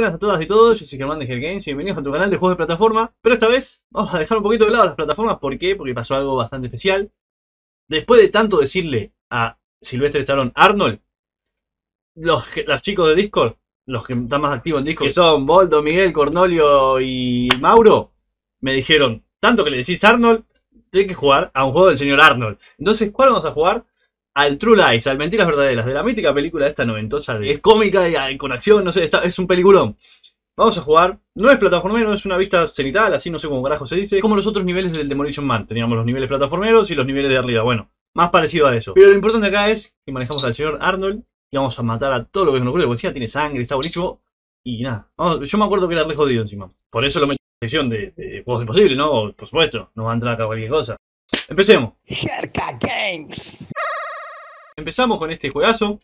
buenas a todas y todos, yo soy Germán de Games y bienvenidos a tu canal de juegos de plataforma. Pero esta vez vamos a dejar un poquito de lado las plataformas. ¿Por qué? Porque pasó algo bastante especial. Después de tanto decirle a Sylvester Stallone Arnold, los chicos de Discord, los que están más activos en Discord, que son Boldo, Miguel, Cornolio y Mauro, me dijeron, tanto que le decís Arnold, tenés que jugar a un juego del señor Arnold. Entonces, ¿cuál vamos a jugar? Al True Lies, al Mentiras Verdaderas, de la mítica película esta noventosa, es cómica y con acción, no sé, es un peliculón. Vamos a jugar, no es plataformero, es una vista cenital, así no sé cómo carajo se dice, como los otros niveles del Demolition Man. Teníamos los niveles plataformeros y los niveles de arriba, bueno, más parecido a eso. Pero lo importante acá es que manejamos al señor Arnold y vamos a matar a todo lo que nos ocurre, porque encima tiene sangre, está buenísimo. Y nada, yo me acuerdo que era re jodido encima. Por eso lo metí en la sección de juegos imposibles, ¿no? Por supuesto, no va a entrar acá cualquier cosa. Empecemos. Jerka Games. Empezamos con este juegazo,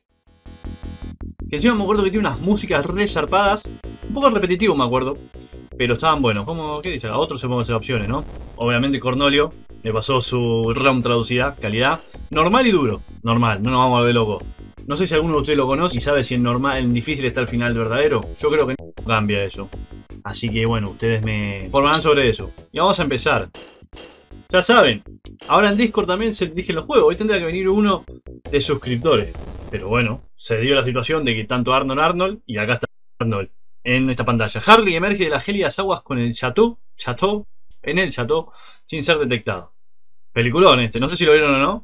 que encima me acuerdo que tiene unas músicas re zarpadas, un poco repetitivo me acuerdo, pero estaban buenos. ¿Cómo? ¿Qué dice? A otros se pueden hacer opciones, ¿no? Obviamente Cornolio me pasó su ROM traducida, calidad, normal y duro. Normal, no nos vamos a ver locos. No sé si alguno de ustedes lo conoce y sabe si en normal, en difícil está el final verdadero. Yo creo que no cambia eso. Así que bueno, ustedes me informarán sobre eso. Y vamos a empezar. Ya saben, ahora en Discord también se eligen los juegos. Hoy tendría que venir uno de suscriptores. Pero bueno, se dio la situación de que tanto Arnold y acá está Arnold en esta pantalla. Harley emerge de las gélidas aguas con el chateau, en el chateau, sin ser detectado. Peliculón este, no sé si lo vieron o no.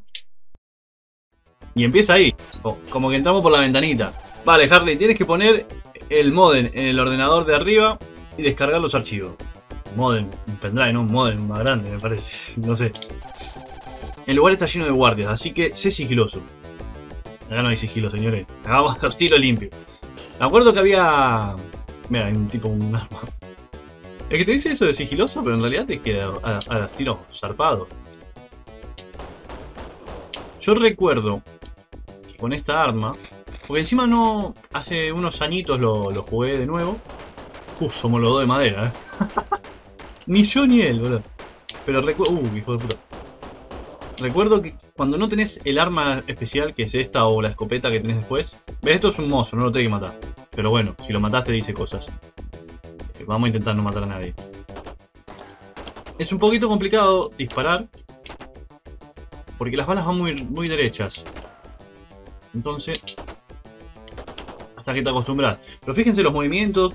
Y empieza ahí, como que entramos por la ventanita. Vale, Harley, tienes que poner el modem en el ordenador de arriba y descargar los archivos. Modem, un pendrive, ¿no? Un modem más grande me parece, no sé. El lugar está lleno de guardias, así que sé sigiloso. Acá no hay sigilo, señores. Acá vamos a tiro limpio. Me acuerdo que había... Mira, hay un tipo, un arma. Es que te dice eso de sigiloso, pero en realidad te queda a tiro zarpado. Yo recuerdo que con esta arma... Porque encima no... Hace unos añitos lo jugué de nuevo. Somos los dos de madera, Ni yo ni él, boludo. Pero recuerdo... hijo de puta. Recuerdo que cuando no tenés el arma especial, que es esta o la escopeta que tenés después... ¿Ves? Esto es un mozo, no lo tenés que matar. Pero bueno, si lo mataste dice cosas. Vamos a intentar no matar a nadie. Es un poquito complicado disparar, porque las balas van muy derechas. Entonces... hasta que te acostumbras. Pero fíjense los movimientos...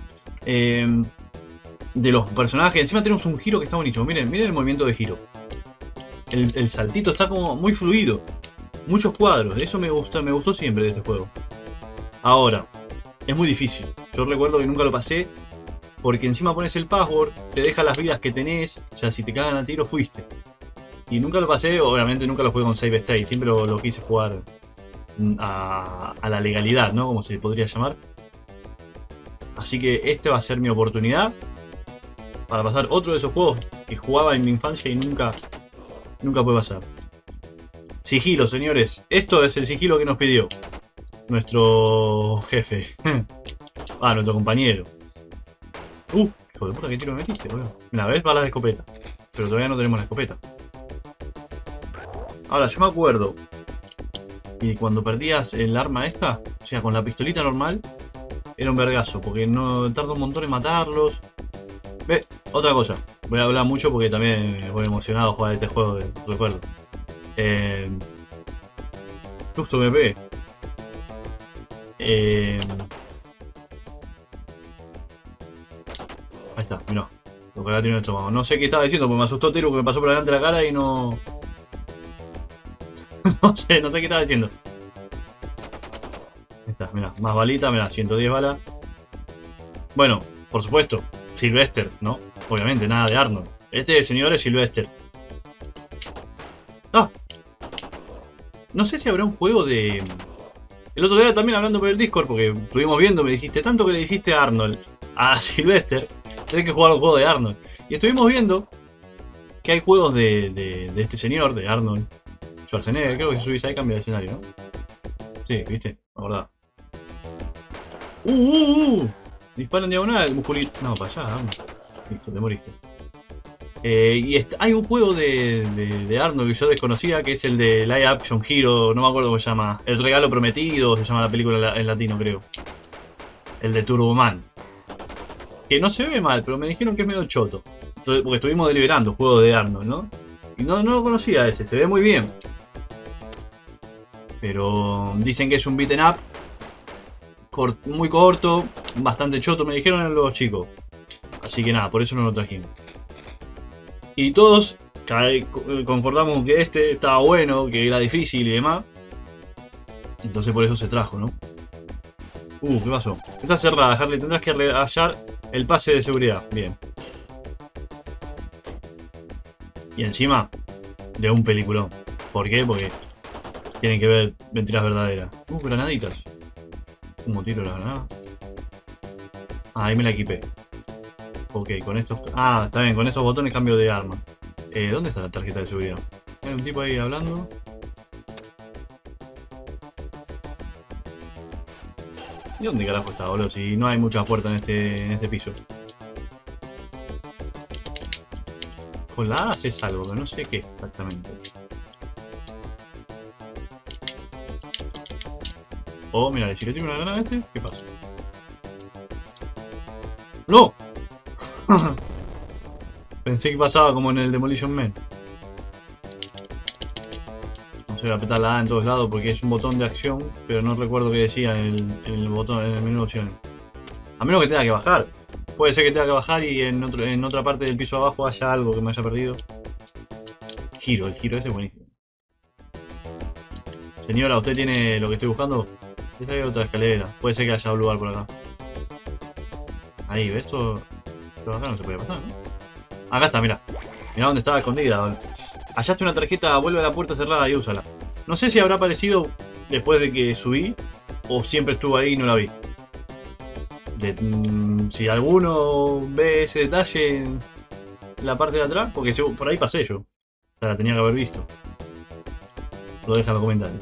de los personajes. Encima tenemos un giro que está buenísimo. Miren el movimiento de giro. El saltito está como muy fluido. Muchos cuadros. Eso me gustó siempre de este juego. Ahora, es muy difícil. Yo recuerdo que nunca lo pasé, porque encima pones el password, te deja las vidas que tenés. O sea, si te cagan a tiro, fuiste. Y nunca lo pasé, obviamente nunca lo jugué con save state. Siempre lo quise jugar a la legalidad, ¿no? Como se podría llamar. Así que esta va a ser mi oportunidad para pasar otro de esos juegos que jugaba en mi infancia y nunca puede pasar. Sigilo, señores. Esto es el sigilo que nos pidió nuestro jefe. Nuestro compañero. Hijo de puta, ¿qué tiro me metiste, boludo? Mira, ves, balas de escopeta. Pero todavía no tenemos la escopeta. Ahora, yo me acuerdo que cuando perdías el arma esta, o sea, con la pistolita normal, era un vergazo, porque no tarda un montón en matarlos. Ve, otra cosa. Voy a hablar mucho porque también me voy emocionado a jugar este juego, recuerdo. Justo me pegué. Ahí está, mirá. Lo que había tenido en el estómago. No sé qué estaba diciendo porque me asustó Teru que me pasó por delante de la cara y no... no sé qué estaba diciendo. Ahí está, mirá, más balitas, mirá, 110 balas. Bueno, por supuesto, Sylvester, ¿no? Obviamente, nada de Arnold. Este señor es Sylvester. No sé si habrá un juego de... El otro día también hablando por el Discord, porque estuvimos viendo, me dijiste, tanto que le hiciste a Arnold, a Sylvester, tenés que jugar un juego de Arnold. Y estuvimos viendo que hay juegos de este señor, de Arnold Schwarzenegger. Creo que si subís ahí cambia de escenario, ¿no? Sí, viste, la verdad. Dispara en diagonal, musculito. No, para allá, Arnold. Listo, te moriste. Y hay un juego de Arnold que yo desconocía, que es el de Live Action Hero, no me acuerdo cómo se llama. El regalo prometido, se llama la película en latino, creo. El de Turbo Man. que no se ve mal, pero me dijeron que es medio choto. Entonces, porque estuvimos deliberando juego de Arnold, ¿no? Y no lo conocía ese, se ve muy bien. Pero dicen que es un beat'em up muy corto, bastante choto, me dijeron los chicos. Así que nada, por eso no lo trajimos. Y todos concordamos que este estaba bueno, que era difícil y demás. Entonces por eso se trajo, ¿no? ¿Qué pasó? Está cerrada, Harley. Tendrás que hallar el pase de seguridad. Bien. Y encima, de un peliculón. ¿Por qué? Porque tienen que ver mentiras verdaderas. Granaditas. ¿Cómo tiro la granada? Ah, ahí me la equipé. Ok, con estos... Ah, está bien, con estos botones cambio de arma. ¿Dónde está la tarjeta de seguridad? Hay un tipo ahí hablando. ¿Y dónde carajo está, boludo? Si no hay muchas puertas en este piso. Con la A haces algo, que no sé qué exactamente. Oh, mira, si le tiro una granada a este, ¿qué pasa? ¡No! Pensé que pasaba como en el Demolition Man. No sé, voy a apretar la A en todos lados porque es un botón de acción, pero no recuerdo qué decía en el botón, en el menú de opciones. A menos que tenga que bajar. Puede ser que tenga que bajar y en otra parte del piso abajo haya algo que me haya perdido. Giro, el giro ese es buenísimo. Señora, ¿usted tiene lo que estoy buscando? Esta hay otra escalera. Puede ser que haya un lugar por acá. Ahí, ¿ves? Esto acá no se puede pasar, ¿no? Acá está, mira. Mira dónde estaba escondida. Hallaste una tarjeta, vuelve a la puerta cerrada y úsala. No sé si habrá aparecido después de que subí o siempre estuvo ahí y no la vi. Si alguno ve ese detalle en la parte de atrás, porque por ahí pasé yo. O sea, la tenía que haber visto. Lo deja en los comentarios.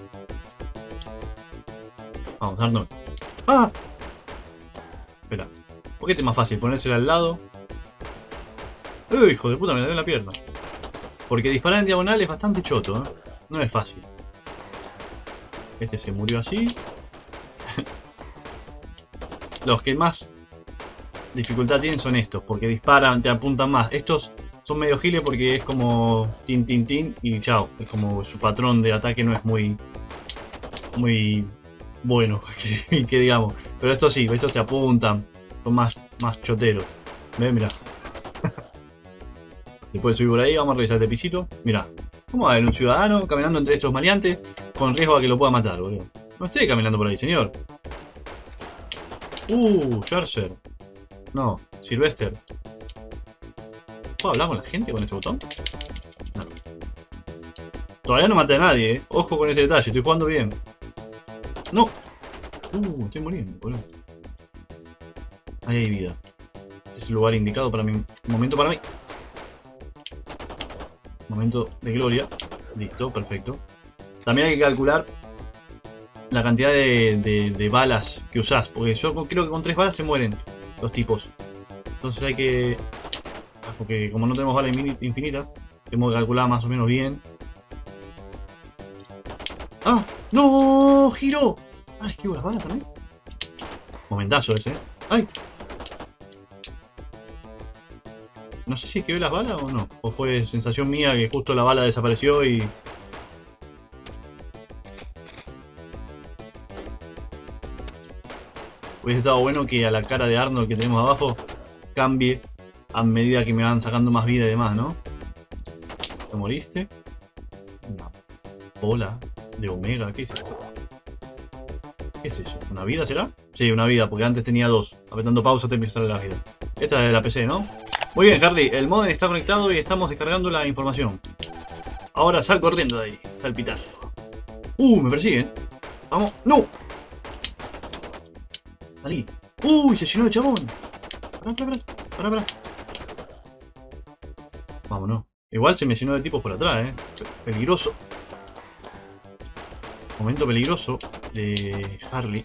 Vamos, Arnold. ¡Ah! Espera. ¿Por qué este es más fácil? Ponérsela al lado. ¡Uy, hijo de puta! Me la dio en la pierna. Porque disparar en diagonal es bastante choto, ¿eh? No es fácil. Este se murió así. Los que más dificultad tienen son estos, porque disparan, te apuntan más. Estos son medio giles porque es como tin tin tin y chao. Es como su patrón de ataque no es muy bueno, que digamos. Pero estos sí, estos te apuntan, son más choteros. ¿Ves? Mirá. Se puede subir por ahí, vamos a revisar este pisito. Mirá, ¿cómo va a haber un ciudadano caminando entre estos maleantes con riesgo a que lo pueda matar, boludo? No esté caminando por ahí, señor. Charger. No, Sylvester. ¿Puedo hablar con la gente con este botón? No. Todavía no maté a nadie, eh. Ojo con ese detalle, estoy jugando bien. No. Estoy muriendo, boludo. Ahí hay vida. Este es el lugar indicado para mí. Momento para mí. Momento de gloria. Listo, perfecto. También hay que calcular la cantidad de balas que usás. Porque yo creo que con 3 balas se mueren los tipos. Entonces hay que... Porque como no tenemos balas infinitas, tenemos que calcular más o menos bien. ¡Ah! ¡No! ¡Giro! ¡Ah, esquivo las balas también! Momentazo ese, ¿eh? ¡Ay! No sé si esquivé las balas o no. O fue sensación mía que justo la bala desapareció y... Hubiese estado bueno que a la cara de Arnold que tenemos abajo cambie a medida que me van sacando más vida y demás, ¿no? ¿Te moriste? Una bola de Omega, ¿qué es esto? ¿Qué es eso? ¿Una vida será? Sí, una vida, porque antes tenía 2. Apretando pausa te empieza a salir la vida. Esta es la PC, ¿no? Muy bien, Harley, el modem está conectado y estamos descargando la información. Ahora sal corriendo de ahí, salpitando. Me persiguen. Vamos, ¡no! Salí. Se llenó de chabón. Pará. Vámonos. Igual se me llenó de tipos por atrás, Peligroso. Momento peligroso de Harley.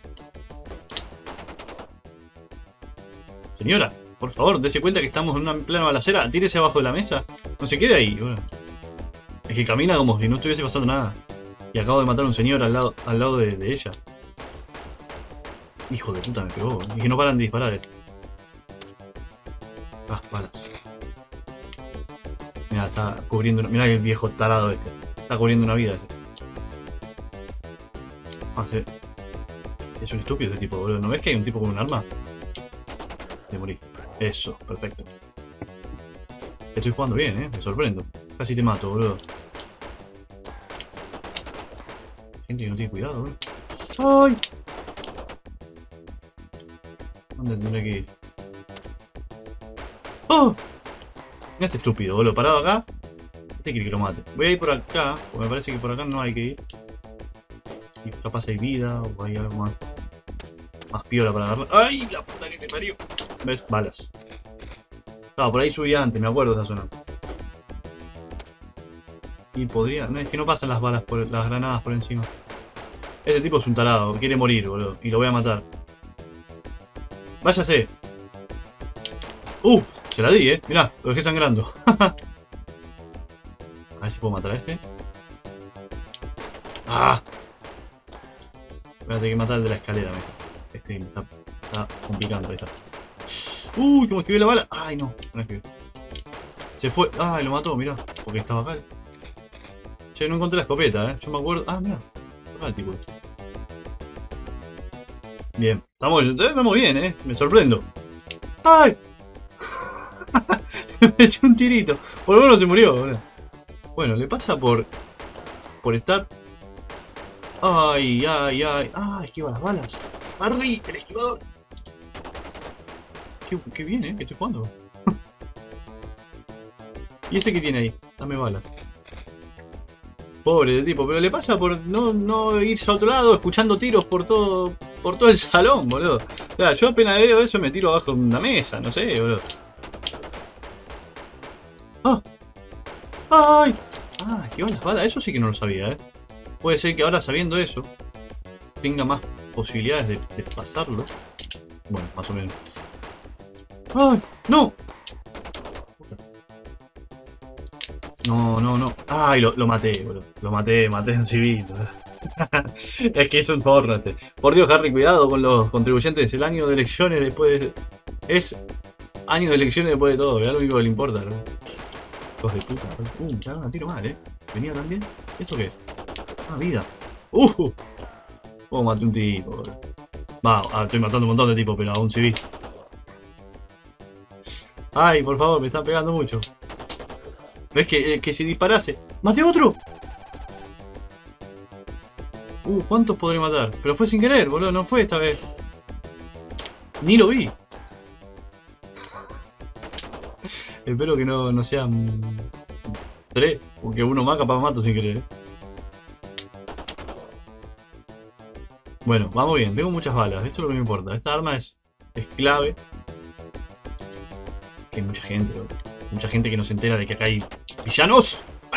Señora, por favor, dése cuenta que estamos en una plena balacera. Tírese abajo de la mesa. No se quede ahí, boludo. Es que camina como si no estuviese pasando nada. Y acabo de matar a un señor al lado de ella. Hijo de puta, me pegó. Y que no paran de disparar. Ah, balas. Mira, está cubriendo... Mira el viejo tarado este. Está cubriendo una vida ese. Ah, sí. Es un estúpido este tipo, boludo. ¿No ves que hay un tipo con un arma? Te morí. Eso, perfecto. Estoy jugando bien, me sorprendo. Casi te mato, boludo. Gente que no tiene cuidado, boludo. ¡Ay! ¿Dónde tendré que ir? ¡Oh! Mira este estúpido, boludo. Parado acá. Este quiere que lo mate. Voy a ir por acá, porque me parece que por acá no hay que ir. Y capaz hay vida o hay algo más. Más piola para agarrar. ¡Ay! La puta que te parió. ¿Ves? Balas. No, por ahí subía antes, me acuerdo de esa zona. Y podría... No, es que no pasan las balas por... las granadas por encima. Este tipo es un tarado, quiere morir, boludo. Y lo voy a matar. Váyase. Se la di, mirá, lo dejé sangrando. A ver si puedo matar a este. ¡Ah! Voy a tener que matar al de la escalera, mejor. Este me está complicando, ahí está. ¡Uy! ¿Cómo esquivé la bala? ¡Ay, no! No esquivé. Se fue. ¡Ay, lo mató! Mirá. Porque estaba acá. Che, no encontré la escopeta, Yo me acuerdo. Ah, mirá. Acá el tipo este. Bien. Estamos bien, Me sorprendo. ¡Ay! Me eché un tirito. Por lo menos se murió, boludo. Bueno, le pasa por estar... ¡Ay, ay, ay! ¡Ah! Esquiva las balas. ¡Arri! ¡El esquivador! Qué bien, que estoy jugando. ¿Y este que tiene ahí? Dame balas. Pobre del tipo, pero le pasa por no irse a otro lado, escuchando tiros por todo el salón, boludo. O sea, yo apenas veo eso me tiro abajo de una mesa, no sé, boludo. ¡Ah! ¡Ay! Ah, esquivar las balas, eso sí que no lo sabía, Puede ser que ahora sabiendo eso tenga más posibilidades de pasarlo. Bueno, más o menos. ¡Ay! ¡No! No, no, no. ¡Ay! Lo maté, boludo. Lo maté en civil. Es que es un fórrate. Por Dios, Harry, cuidado con los contribuyentes. El año de elecciones después de... Es año de elecciones después de todo. Es lo único que le importa, ¿no? Hijos de puta. Ya me tiro mal, Venía también. ¿Esto qué es? Ah, vida. Maté un tipo, boludo. Estoy matando un montón de tipos, pero a un civil. Ay, por favor, me están pegando mucho. ¿Ves que si disparase? ¡Maté otro! ¿Cuántos podré matar? Pero fue sin querer, boludo, no fue esta vez. Ni lo vi. Espero que no sean 3, porque uno más capaz mato sin querer. Bueno, vamos bien, tengo muchas balas, esto es lo que me importa. Esta arma es clave. Que hay mucha gente, boludo. Mucha gente que no se entera de que acá hay villanos. ¡Ay!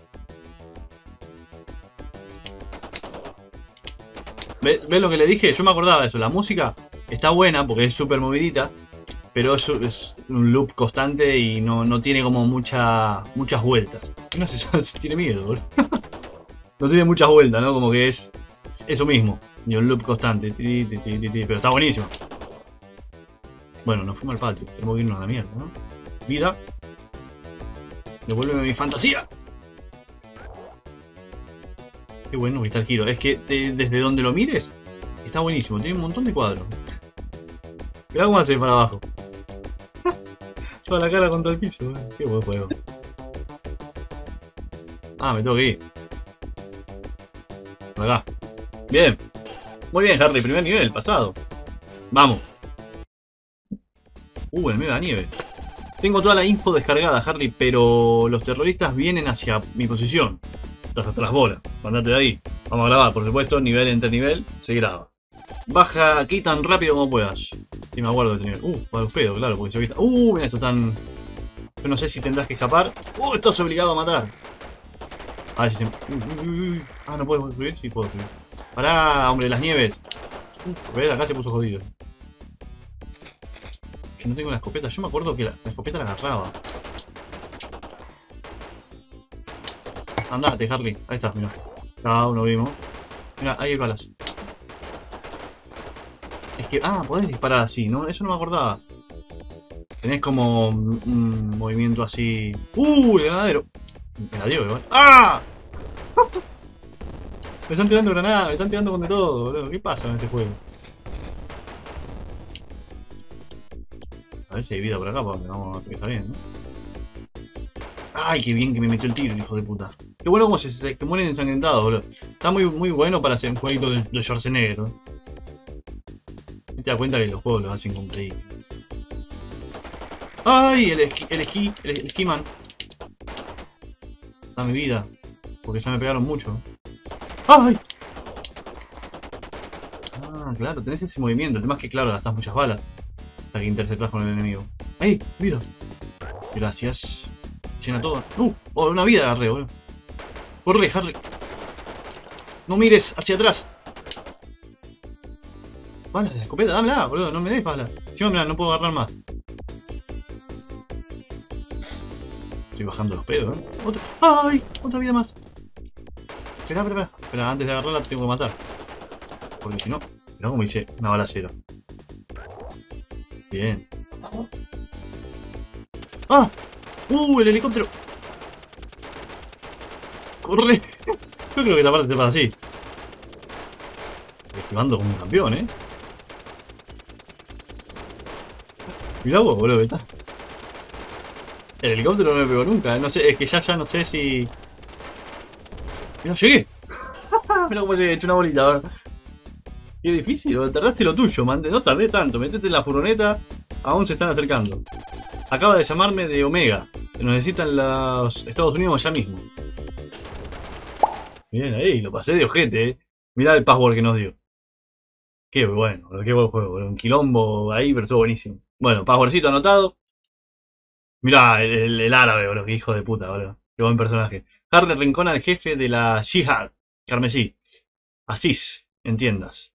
¿Ves lo que le dije? Yo me acordaba de eso. La música está buena porque es súper movidita. Pero es un loop constante y no tiene como muchas vueltas. No sé si tiene miedo, boludo. No tiene muchas vueltas, ¿no? Como que es eso mismo. Y un loop constante. Pero está buenísimo. Bueno, nos fuimos al patio. Tenemos que irnos a la mierda, ¿no? Vida. Devuélveme mi fantasía. Qué bueno que está el giro. Es que desde donde lo mires, está buenísimo. Tiene un montón de cuadros. Mirá cómo hace para abajo. Toda la cara contra el piso. Qué buen juego. Ah, me tengo que ir. Por acá. Bien. Muy bien, Harry. Primer nivel, pasado. Vamos. El medio de la nieve. Tengo toda la info descargada, Harry, pero los terroristas vienen hacia mi posición. Estás hasta las bolas. Mandate de ahí. Vamos a grabar, por supuesto, nivel entre nivel. Se graba. Baja aquí tan rápido como puedas. Y me acuerdo de este nivel. Alfredo, claro, porque se vista. Mira, esto tan... Yo no sé si tendrás que escapar. Estás obligado a matar. A ver si se... no puedo subir. Sí, puedo subir. Pará, hombre, las nieves. ¿Ves? Acá se puso jodido. Que no tengo la escopeta. Yo me acuerdo que la escopeta la agarraba. Andate, Harley. Ahí está, mira. Cada uno vimos. Mira, ahí hay balas. Es que... podés disparar así, ¿no? Eso no me acordaba. Tenés como un movimiento así. El granadero. Me la dio, igual. ¡Ah! Me están tirando granadas, me están tirando con de todo, boludo. ¿Qué pasa en este juego? A ver si hay vida por acá, porque vamos a ver que está bien, ¿no? ¡Ay, qué bien que me metió el tiro, hijo de puta! Qué bueno como se que mueren ensangrentados, boludo. Está muy bueno para hacer un jueguito de Schwarzenegger, ¿no? Y te das cuenta que los juegos los hacen increíbles. ¡Ay! El esquiman. Da mi vida. Porque ya me pegaron mucho. ¡Ay! Ah, claro, tenés ese movimiento. El tema es que, claro, gastás muchas balas hasta que interceptás con el enemigo. ¡Ey! ¡Mira! Gracias. Llena todo. Oh, una vida agarré, boludo. Corre, Harry. No mires hacia atrás. Balas de la escopeta, dámela, boludo. No me des balas. Encima, mirá, no puedo agarrar más. Estoy bajando los pedos, ¿eh? ¡Ay! Otra vida más. Espera. Espera, antes de agarrarla te tengo que matar. Porque si no, mirá como hice una balacera. Bien. ¡Ah! El helicóptero. ¡Corre! Yo creo que esta parte te pasa así. Esquivando como un campeón, ¿eh? Mirá vos, boludo, está. El helicóptero no me pegó nunca, no sé, es que ya no sé si... Mirá, llegué. Mirá cómo llegué, he hecho una bolita ahora. Qué difícil, tardaste lo tuyo, man. No tardé tanto, metete en la furgoneta, aún se están acercando. Acaba de llamarme de Omega. Nos necesitan los Estados Unidos ya mismo. Bien ahí, lo pasé de ojete, Mirá el password que nos dio. Qué bueno, qué buen juego, un quilombo ahí, pero estuvo buenísimo. Bueno, passwordcito anotado. Mirá, el árabe, boludo, qué hijo de puta, boludo. Qué buen personaje. Harley rincona al jefe de la Jihad, carmesí. Asís, en tiendas.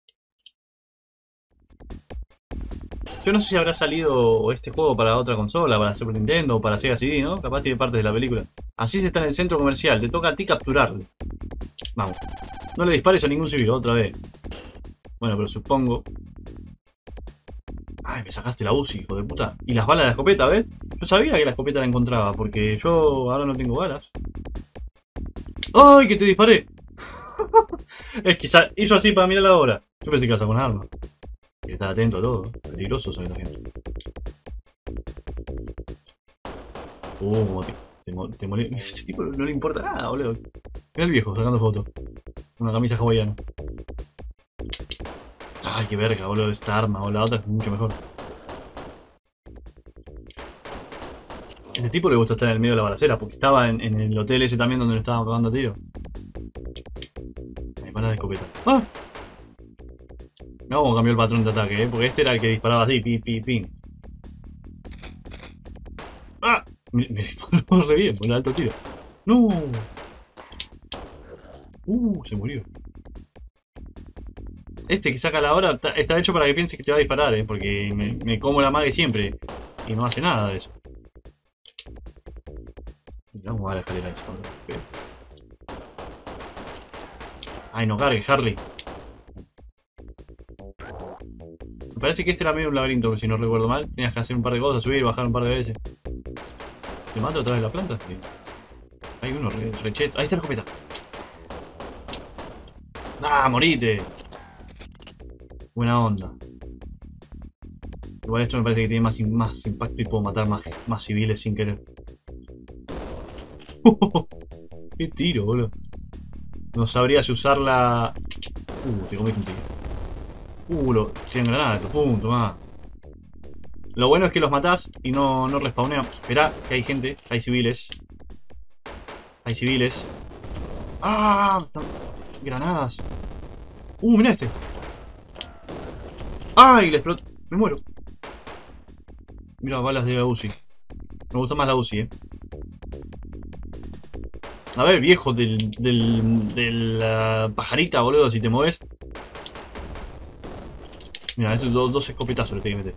Yo no sé si habrá salido este juego para otra consola, para Super Nintendo o para Sega CD, ¿no? Capaz tiene partes de la película. Asís está en el centro comercial, te toca a ti capturarlo. Vamos. No le dispares a ningún civil, otra vez. Bueno, pero supongo... Ay, me sacaste la UCI, hijo de puta. Y las balas de la escopeta, ¿ves? Yo sabía que la escopeta la encontraba, porque yo ahora no tengo balas. ¡Ay, que te disparé! Es que hizo así para mirar la hora. Yo pensé que ibas a con arma. Hay que estar atento a todo. Peligroso soy la gente. Como te molesta. Este tipo no le importa nada, boludo. Mira el viejo sacando fotos. Una camisa hawaiana. Ay, qué verga, boludo, esta arma, o la otra es mucho mejor. A este tipo le gusta estar en el medio de la balacera, porque estaba en el hotel ese también donde nos estábamos cagando a tiro. Hay balas de escopeta. ¡Ah! No vamos a cambiar el patrón de ataque, porque este era el que disparaba así, pim. ¡Ah! Me disparó re bien, con el alto tiro. ¡No! Se murió. Este que saca la hora está hecho para que piense que te va a disparar, porque me como la mague siempre y no hace nada de eso. Vamos a la escalera esa. Ay, no cargue, Harley. Me parece que este era medio un laberinto, que si no recuerdo mal, tenías que hacer un par de cosas, subir y bajar un par de veces. ¿Te mato otra vez la planta? Sí. Hay uno recheto. Ahí está la escopeta. ¡Ah, morite! Buena onda. Igual esto me parece que tiene más impacto y puedo matar más civiles sin querer. ¡Qué tiro, boludo! No sabría si usarla... te comiste un tiro. Tienen granadas, pum, tomá. Lo bueno es que los matás y no respawnean. Esperá, que hay gente, hay civiles. Hay civiles. ¡Ah! Granadas. Mirá este. ¡Ay! Le explotó. Me muero. Mira, balas de la UCI. Me gusta más la UCI, A ver, viejo del pajarita, boludo, si te mueves. Mira, estos dos escopetazos le tengo que meter.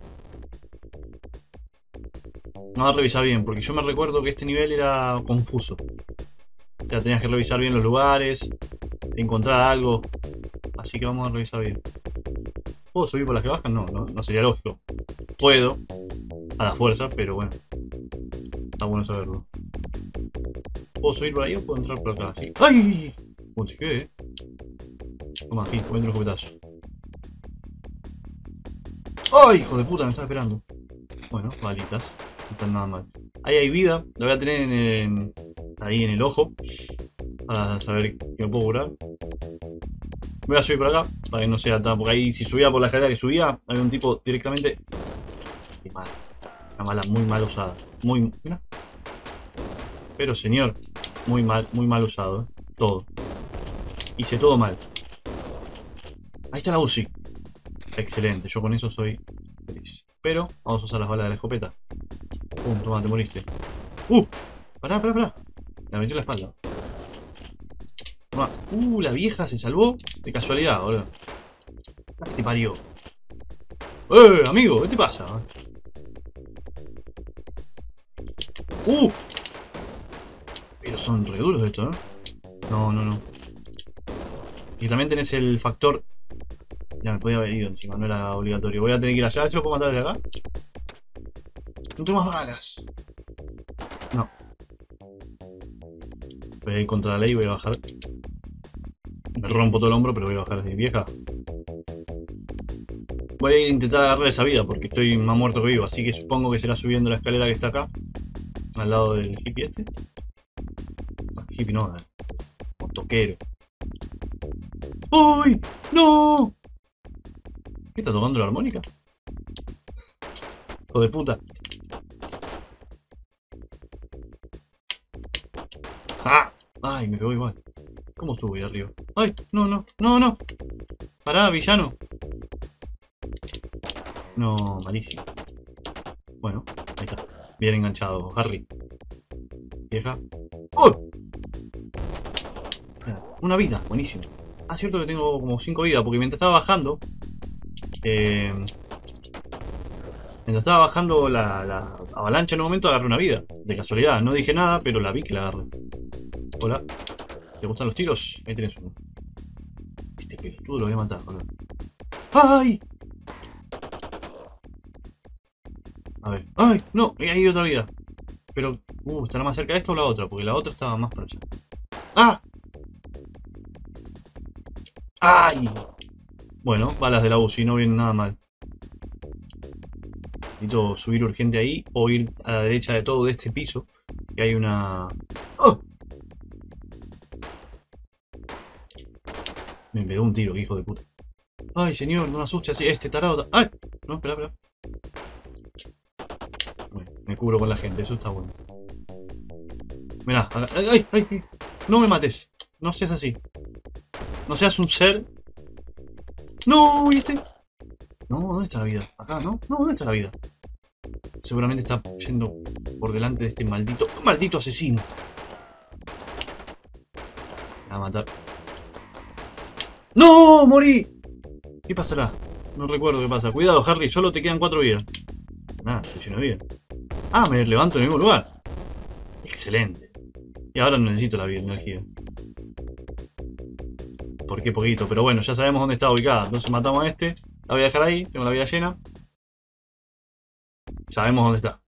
Vamos a revisar bien, porque yo me recuerdo que este nivel era confuso. O sea, tenías que revisar bien los lugares, encontrar algo. Así que vamos a revisar bien. ¿Puedo subir por las que bajan? No sería lógico. Puedo, a la fuerza, pero bueno. Está bueno saberlo. ¿Puedo subir por ahí o puedo entrar por acá? Sí. ¡Ay! ¿Cómo se quede? Toma, aquí, comete un escopetazo. ¡Ay, hijo de puta! Me estaba esperando. Bueno, balitas. No están nada mal. Ahí hay vida. La voy a tener ahí en el ojo. Para saber que me puedo curar. Voy a subir por acá. Para que no sea tan... Porque ahí si subía por la escalera que subía, había un tipo directamente... Qué mal. Una mala, muy mal usada. Muy... Mira. Pero señor, muy mal usado, ¿eh? Todo. Hice todo mal. Ahí está la UCI. Excelente, yo con eso soy feliz. Pero vamos a usar las balas de la escopeta. Pum, toma, te moriste. Pará. Me metió la espalda. Toma. La vieja se salvó de casualidad, boludo. Te parió. Amigo, ¿qué te pasa? Pero son re duros estos, ¿eh? No. Y también tenés el factor... Ya me podía haber ido encima, no era obligatorio. Voy a tener que ir allá, a ver si lo puedo matar desde acá. No tengo más balas. No. Voy a ir contra la ley y voy a bajar. Me rompo todo el hombro, pero voy a bajar desde vieja. Voy a intentar agarrar esa vida porque estoy más muerto que vivo. Así que supongo que será subiendo la escalera que está acá. Al lado del hippie este. Hippie no, motoquero. ¡Uy! ¡No! ¿Qué está tocando la armónica? Hijo de puta. ¡Ah! ¡Ay! Me pegó igual. ¿Cómo estuvo ahí arriba? ¡Ay! No. Pará, villano. No, malísimo. Bueno, ahí está. Bien enganchado, Harry. Vieja. ¡Oh! Una vida, buenísimo. Ah, cierto que tengo como 5 vidas, porque mientras estaba bajando... mientras estaba bajando la avalancha en un momento agarré una vida. De casualidad, no dije nada, pero la vi que la agarré. Hola. ¿Te gustan los tiros? Ahí tenés uno. Este pelotudo lo voy a matar, boludo. ¡Ay! A ver. ¡Ay! No, ahí hay otra vida. Pero, ¿estará más cerca de esta o la otra? Porque la otra estaba más para allá. ¡Ah! ¡Ay! Bueno, balas de la UCI, no vienen nada mal. Necesito subir urgente ahí o ir a la derecha de todo de este piso. Que hay una... ¡Oh! Me pegó un tiro, hijo de puta. ¡Ay, señor! No me asuste así. Este tarado... ¡Ay! No, espera. Bueno, me cubro con la gente, eso está bueno. Mirá, ¡ay! No me mates. No seas así. No seas un ser. ¡No! ¿Y este? No, ¿dónde está la vida? Acá, ¿no? No, ¿dónde está la vida? Seguramente está yendo por delante de este maldito asesino. Me va a matar. ¡No! ¡Morí! ¿Qué pasará? No recuerdo qué pasa. Cuidado, Harry, solo te quedan 4 vidas. Nada, estoy lleno de vida. Ah, me levanto en el mismo lugar. Excelente. Y ahora no necesito la energía. ¿Por qué poquito? Pero bueno, ya sabemos dónde está ubicada. Entonces matamos a este. La voy a dejar ahí. Tengo la vida llena. Sabemos dónde está.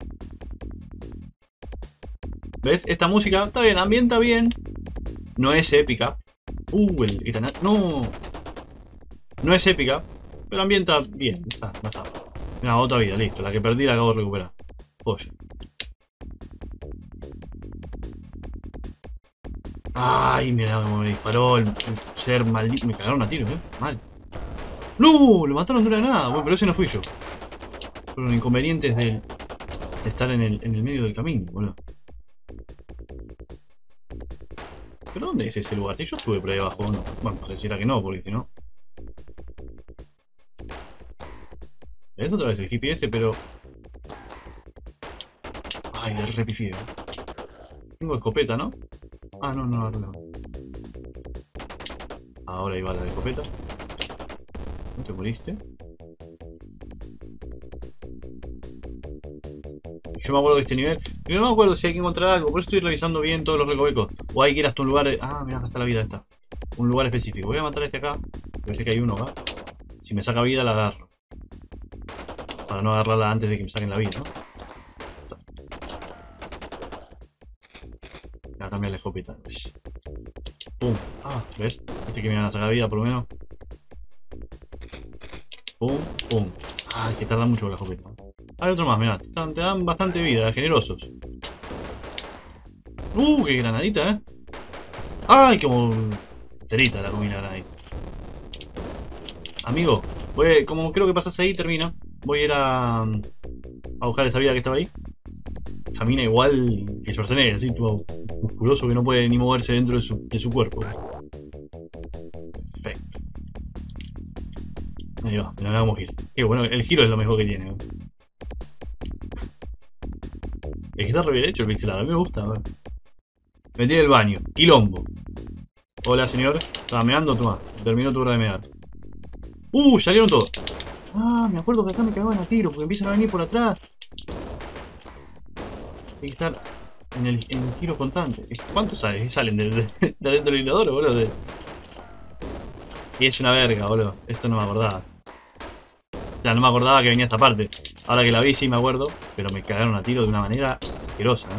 ¿Ves? Esta música está bien. Ambienta bien. No es épica. El granate. No. No es épica. Pero ambienta bien. Está. Mira, otra vida. Listo. La que perdí la acabo de recuperar. Oye. Ay, mira cómo me disparó el ser maldito. Me cagaron a tiros, mal. ¡No! Lo mataron de una nada. Bueno, pero ese no fui yo. Fueron inconvenientes de estar en el medio del camino, boludo. ¿Pero dónde es ese lugar? Si yo estuve por ahí abajo, ¿no? Bueno, pareciera que no, porque si no... Es otra vez el hippie este, pero... Ay, le repifié. Tengo escopeta, ¿no? Ah, no. Ahora iba la de escopeta. ¿No te moriste? Yo me acuerdo de este nivel. Pero no me acuerdo si hay que encontrar algo. Por eso estoy revisando bien todos los recovecos. O hay que ir hasta un lugar de... Ah, mira, acá está la vida esta. Un lugar específico. Voy a matar a este acá. Parece que hay uno acá. Si me saca vida la agarro. Para no agarrarla antes de que me saquen la vida, ¿no? para cambiar la escopeta. Pum. Ah, ¿ves? Este que me van a sacar vida por lo menos. Pum, pum. Ah, que tarda mucho con la escopeta. Hay otro más, mirá. Te dan bastante vida, generosos. Qué granadita, Ay, como terita la comida granadita. Amigo, como creo que pasas ahí, termina. Voy a ir a buscar esa vida que estaba ahí. Camina igual que Schwarzenegger, así, todo musculoso que no puede ni moverse dentro de su cuerpo. Perfecto. Ahí va, me lo hagamos giro. Qué bueno, el giro es lo mejor que tiene. Es que está re bien hecho el pixelado, a mí me gusta. Me metí en el baño, quilombo. Hola señor, estaba meando, toma, terminó tu hora de mear. Salieron todos. Ah, me acuerdo que acá me cagaban a tiro porque empiezan a venir por atrás. Hay que estar en el giro constante. ¿Cuántos salen? ¿Salen de adentro del inodoro, boludo? Y es una verga, boludo. Esto no me acordaba. Ya, no me acordaba que venía esta parte. Ahora que la vi sí me acuerdo. Pero me cagaron a tiro de una manera asquerosa,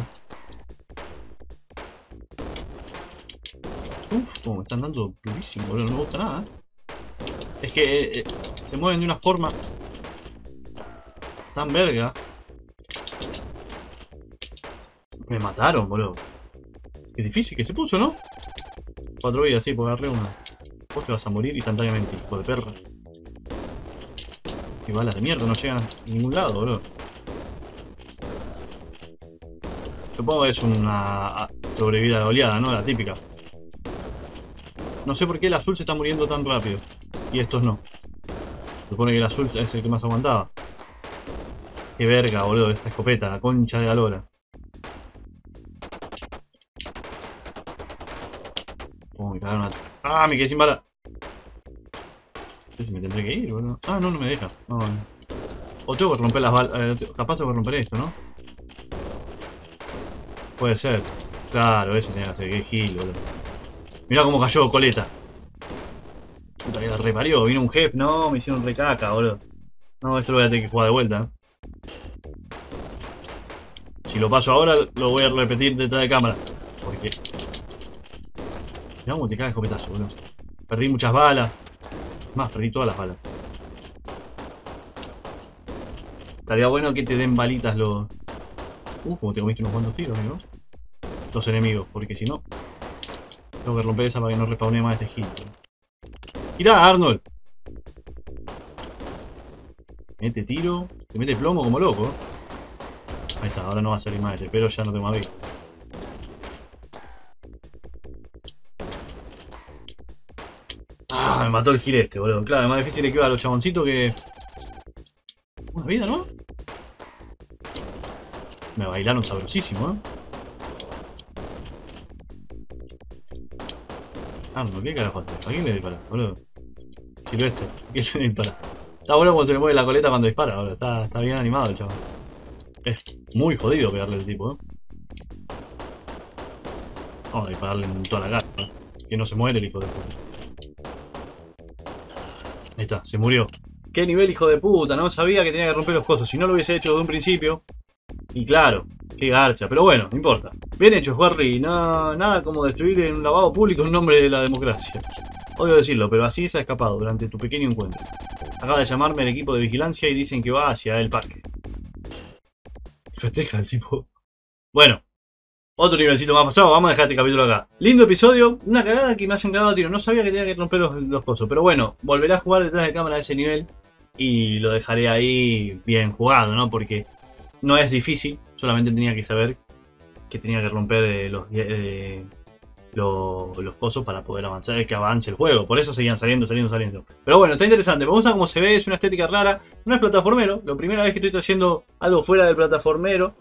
Como me están dando durísimo, boludo. No me gusta nada, Es que se mueven de una forma tan verga. Me mataron, boludo. Qué difícil que se puso, ¿no? 4 vidas, sí, porque agarré una. Vos te vas a morir instantáneamente, hijo de perra. Y balas de mierda no llegan a ningún lado, boludo. Supongo que es una sobrevivida de oleada, ¿no? La típica. No sé por qué el azul se está muriendo tan rápido. Y estos no. Supone que el azul es el que más aguantaba. Qué verga, boludo, esta escopeta, la concha de la lora. Me cagaron a... ¡Ah! Me quedé sin bala. No sé si me tendré que ir, boludo. Ah, no me deja. No. O tengo que romper las balas. Capaz tengo que romper esto, ¿no? Puede ser. Claro, eso tenía que hacer. Qué gil, boludo. Mirá cómo cayó Coleta. Puta que la reparió. Vino un jefe. No, me hicieron recaca, boludo. No, esto lo voy a tener que jugar de vuelta. Si lo paso ahora, lo voy a repetir detrás de cámara. Porque... Mirá cómo te cae el escopetazo, boludo. Perdí muchas balas. Más, perdí todas las balas. Estaría bueno que te den balitas los... como te comiste unos cuantos tiros, amigo. Los enemigos, porque si no... Tengo que romper esa para que no respawnee más este hit. ¡Tirá, Arnold! Mete tiro. Te mete plomo como loco. Ahí está, ahora no va a salir más este, pero ya no tengo más vida. Ah, me mató el gil este, boludo. Claro, es más difícil le queda a los chaboncitos que... Una vida, ¿no? Me bailaron sabrosísimo, Ah, no, ¿qué carajo hace? ¿A quién le dispara, boludo? Silvestre, ¿qué se le dispara? Está bueno como se le mueve la coleta cuando dispara, boludo. Está bien animado el chaval. Es muy jodido pegarle al tipo, Vamos a dispararle en toda la cara, Que no se muere el hijo de puta. Ahí está, se murió. ¿Qué nivel, hijo de puta? No sabía que tenía que romper los cosos. Si no lo hubiese hecho de un principio. Y claro, qué garcha. Pero bueno, no importa. Bien hecho, Harry. Nada como destruir en un lavabo público en nombre de la democracia. Odio decirlo, pero así se ha escapado durante tu pequeño encuentro. Acaba de llamarme el equipo de vigilancia y dicen que va hacia el parque. Festeja el tipo. Bueno. Otro nivelcito más pasado, vamos a dejar este capítulo acá. Lindo episodio, una cagada que me hayan cagado a tiro. No sabía que tenía que romper los cosos. Pero bueno, volveré a jugar detrás de cámara a ese nivel. Y lo dejaré ahí bien jugado, ¿no? Porque no es difícil. Solamente tenía que saber que tenía que romper los cosos para poder avanzar, que avance el juego. Por eso seguían saliendo. Pero bueno, está interesante. Me gusta cómo se ve, es una estética rara. No es plataformero. La primera vez que estoy haciendo algo fuera del plataformeo.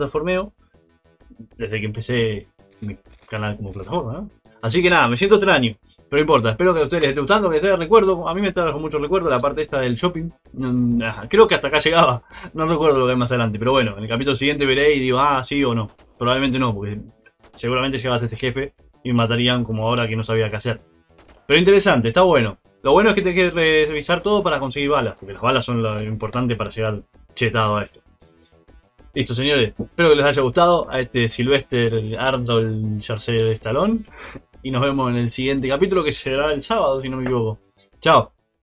Desde que empecé mi canal como plataforma, ¿no? Así que nada, me siento extraño. Pero no importa, espero que a ustedes les esté gustando, que les traiga recuerdo. A mí me trajo mucho recuerdo la parte esta del shopping. Creo que hasta acá llegaba. No recuerdo lo que hay más adelante. Pero bueno, en el capítulo siguiente veré y digo, sí o no. Probablemente no, porque seguramente llegaba hasta este jefe y me matarían como ahora que no sabía qué hacer. Pero interesante, está bueno. Lo bueno es que tenés que revisar todo para conseguir balas, porque las balas son lo importante para llegar chetado a esto. Listo, señores. Espero que les haya gustado a este Sylvester Arnold Jersey de Stallone. Y nos vemos en el siguiente capítulo que será el sábado, si no me equivoco. Chao.